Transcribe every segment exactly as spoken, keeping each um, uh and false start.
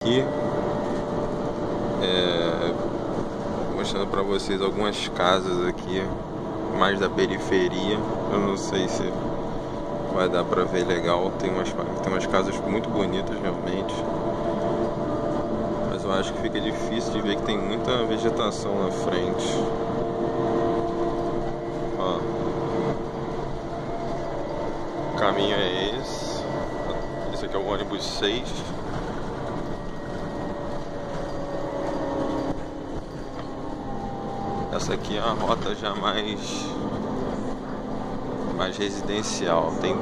aqui, é, mostrando pra vocês algumas casas aqui, mais da periferia. Eu não sei se vai dar pra ver legal. Tem umas, tem umas casas muito bonitas realmente, mas eu acho que fica difícil de ver que tem muita vegetação na frente. Ó, o caminho é esse. Esse aqui é o ônibus seis. Essa aqui é a rota já mais mais residencial. Tem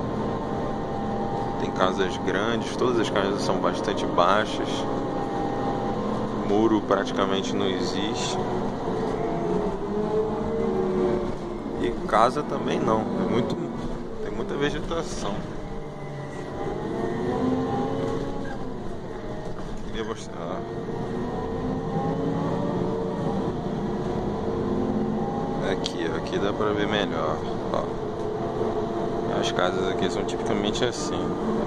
tem casas grandes, todas as casas são bastante baixas. Muro praticamente não existe. E casa também não. É muito, tem muita vegetação. Queria mostrar. Aqui, aqui dá pra ver melhor. Ó. As casas aqui são tipicamente assim.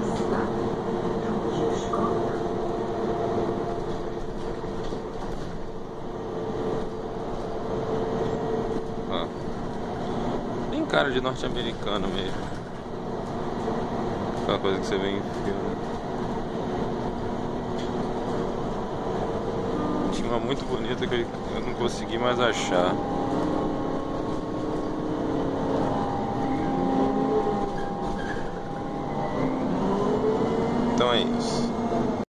Ó. Tem cara de norte-americano mesmo. Aquela coisa que você vê em filme. Tinha uma muito bonita que eu não consegui mais achar. Então é isso.